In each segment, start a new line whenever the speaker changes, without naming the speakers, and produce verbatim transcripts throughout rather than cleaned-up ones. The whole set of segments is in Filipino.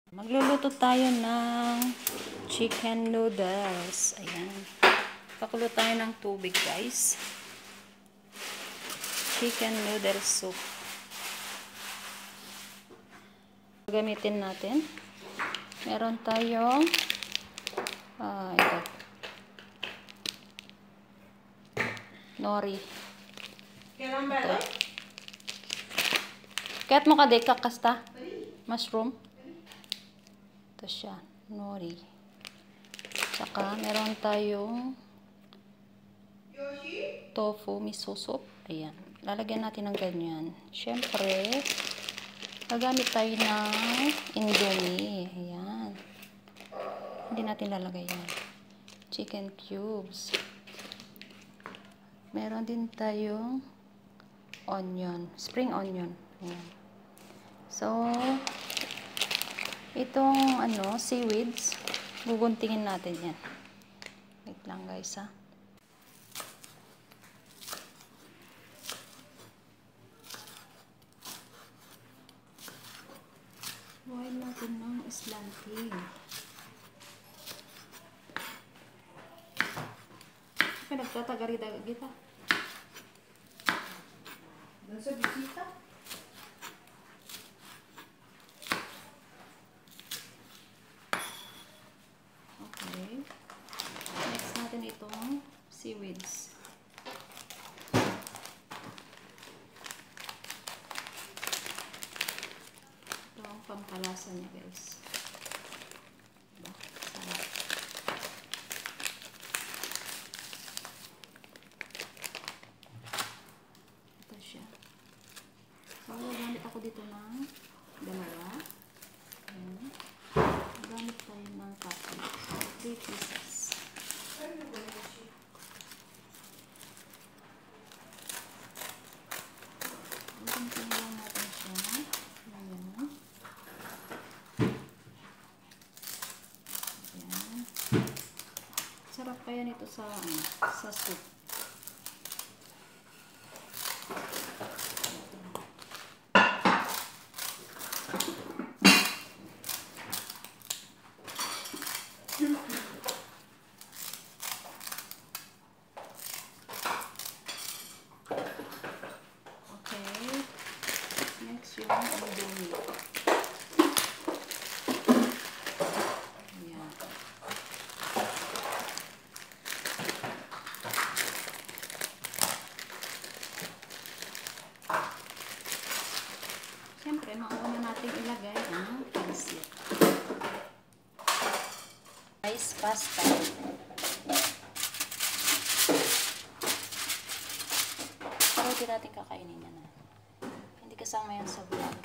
Magluluto tayo ng chicken noodles. Ayan. Pakulo tayo ng tubig, guys. Chicken noodle soup. Gamitin natin. Meron tayong ah, ito. Nori. Ito. Kaya't mo ka deka kasta? Mushroom. Ito siya. Nori. Saka meron tayong tofu miso soup. Ayan. Lalagyan natin ng ganyan. Siyempre, gagamit tayo ng indomie. Ayan. Hindi natin lalagay yan. Chicken cubes. Meron din tayong onion. Spring onion. Ayan. So, itong ano, seaweeds, guguntingin natin yan. Wait lang guys ha. Boil natin ng slanting. Pinagtatagari-daga kita. Doon sa bisita? Okay. Next natin itong seaweeds. Ito ang pampalasa niya guys. Diba? Sarap. Ito siya. So, gamit ako dito ng dalawa. Ayan. Gamit tayo ng kapit. So, three pieces. Ulitin lang natin siya. Ayan. Ayan. Sarap kaya nito sa, sa soup. Okay. Next yung indomie. Ayan. Siyempre, mauna natin ilagay ang pansit. Rice pasta. Pero hindi natin kakainin yan. Hindi kasama yan sa vlog.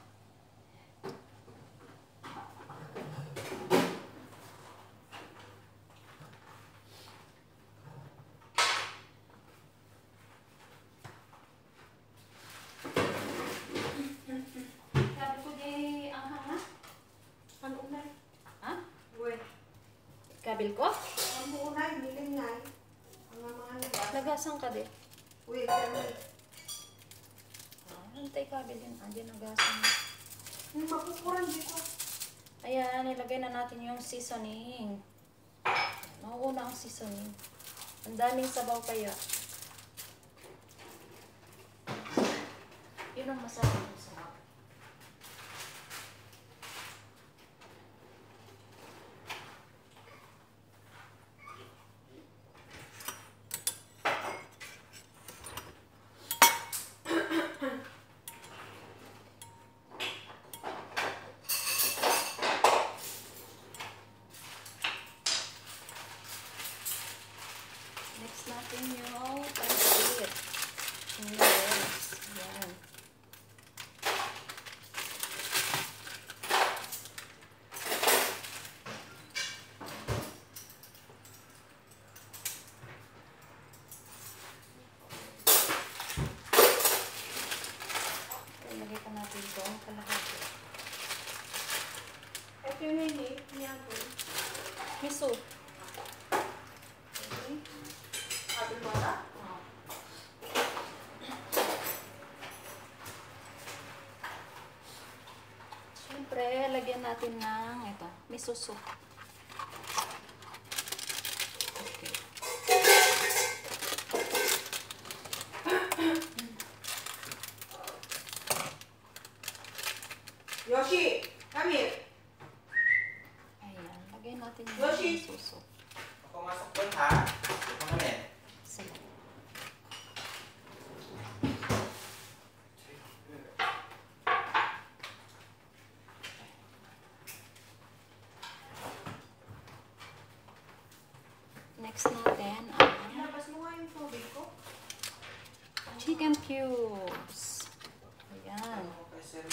Sabi ko di ang hanga?
Ano unay?
Ha?
Uwe.
Kabil ko?
Ano unay? Miling ngay. Ang mga nagas.
Nagasang ka di.
Uwe, kami.
Antay kabil yun. Andiyan nagasang.
Yung makukuran dito.
Ayan, ilagay na natin yung seasoning. Mauuna ang seasoning. Ang daming sabaw kaya. Yun ang masarap yung sabaw. Next natin yung pansit. Noodles. Yan. Ilagay pa natin ito ang kalahati.
Ito yung hindi. Niyan ko.
Miso.
Sabi mo na?
Siyempre, Siyempre, lagyan natin ng ito, miso soup. Okay.
Yoshi, come here.
Ayan, lagyan natin yung
Yoshi!
miso soup.
Ako masok doon ha. Ito namin.
Sige. Next natin ang
Labas mo nga yung tubig ko.
chicken cubes. Ayan.
Okay, sir.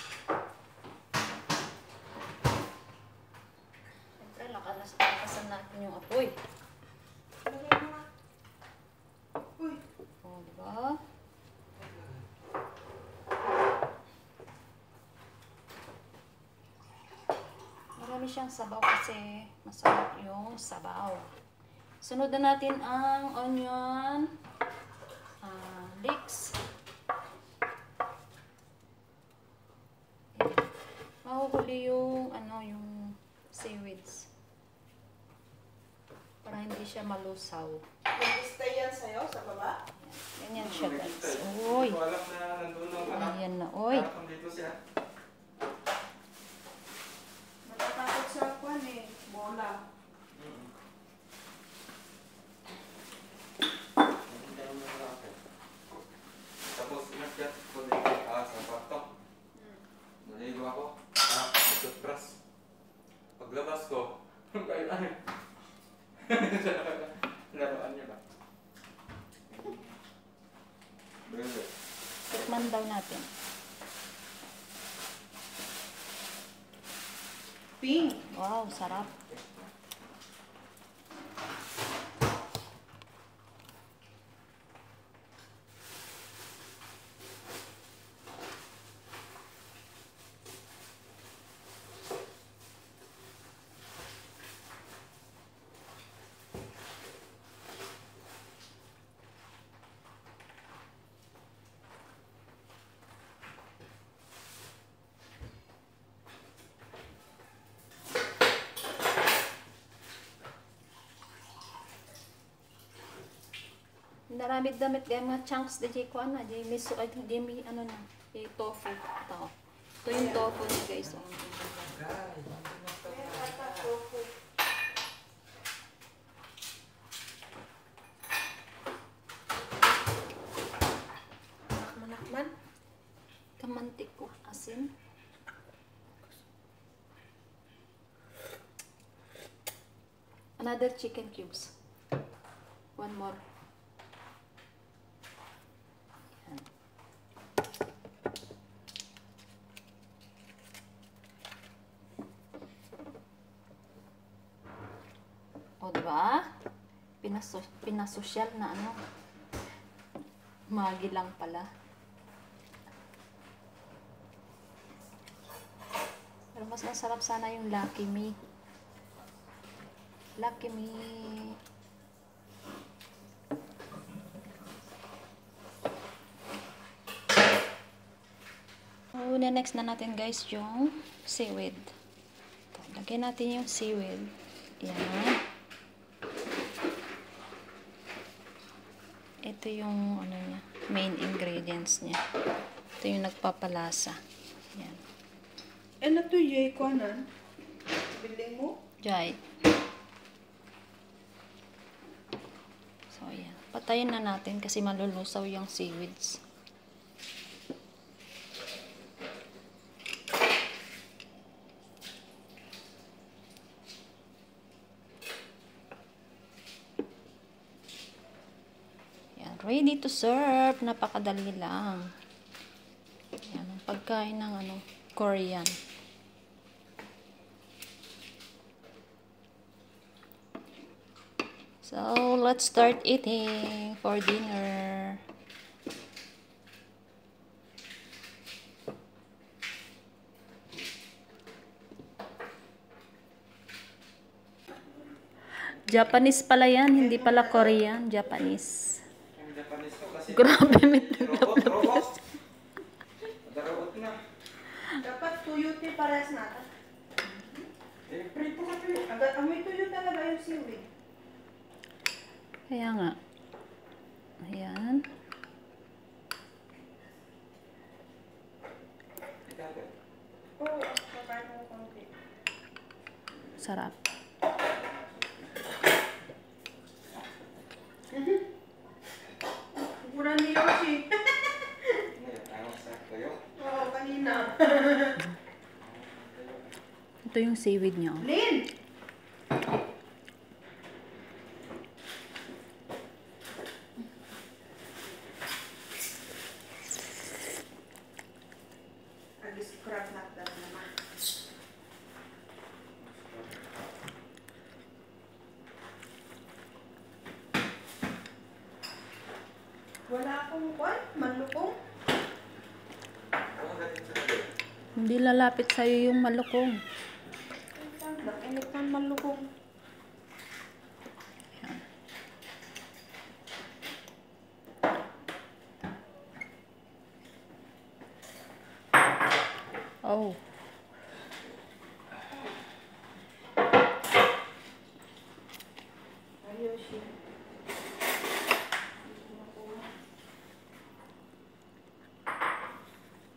Siyempre, lakalas lakasan natin yung apoy.
Lagay mo nga. Uy.
O, diba? Marami siyang sabaw kasi masarap yung sabaw. Sunod na natin ang onion uh, leeks. Ayan. Mahuhuli yung ano yung seaweeds para hindi siya malusaw.
Nag-stay yan sa'yo sa baba?
Ayan. Ganyan siya guys. Uy!
Hindi ko alam na nandun ang anak.
Ayan na. Uy!
Anak nandito siya.
Natatakot sa kwan eh. Bola.
Mm. Nakita naman nila ako. Tapos inakyat ko dito ah, sa kwarto. Naligo ako. Ah, nag-toothbrush. Paglabas ko, kayo ano? Laruan niya ba? Bebe.
Tikman daw natin.
Pink.
Wow, sarap. Naramid damit gaya mga chunks da jay ko ana jay miso ay di mi ano na jay tofu ito. Ito yung tofu niya guys. Oh.
Nakman-nakman.
Kamantik ko asin. Another chicken cubes. One more. Yan. O, diba? Pinaso pinasosyal na ano. Magi lang pala. Pero mas masarap sana yung Lucky Me. Lucky Me. So, next na natin guys yung seaweed. Ito, lagyan natin yung seaweed. Yan. Ito yung ano niya, main ingredients niya. Ito yung nagpapalasa. Yan.
Ano to yay kwanan? Biling mo?
Jai. So, ayan. Patayin na natin kasi malulusaw yung seaweeds. Yan. Ready to serve. Napakadali lang. Yan. Ang pagkain ng ano, Korean. So, let's start eating for dinner. Japanese pala yan, hindi pala Korean. Japanese.
Yung Japanese ko kasi
Grabe, may
robot, robot. Robot na.
Dapat tuyo Ito yung parehas natin.
Eh, prito ka to eh.
Agad, amoy tuyo talaga yung seaweed.
Kaya nga. Ayan.
Ikaw,
Oo, kakain mo konti.
Sarap.
Kukuran ni Yoshi.
ngayon, ayaw sa kayo.
Oo, kanina.
Ito yung seaweed niya. Oh.
Lin! Agis crab not that naman. Wala akong kwan, manlukong.
Oo, galing sa kayo.
Hindi lalapit sa'yo yung malukong.
Nakinip ng manlukong.
Ayan. Oh.
Ay, Yoshi.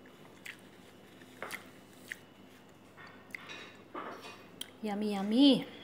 Yummy, yummy.